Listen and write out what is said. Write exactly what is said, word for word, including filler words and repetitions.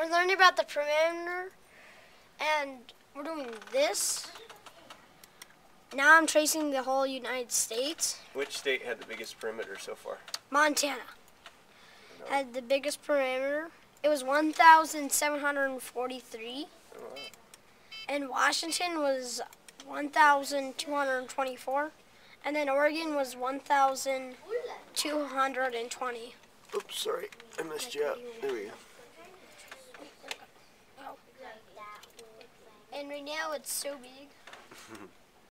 we're learning about the perimeter, and we're doing this. Now I'm tracing the whole United States. Which state had the biggest perimeter so far? Montana No. had the biggest perimeter. It was one thousand seven hundred forty-three. Oh, wow. And Washington was one thousand two hundred twenty-four. And then Oregon was one thousand two hundred twenty. Oops, sorry. I messed you up. There we go. Oh. And right now it's so big.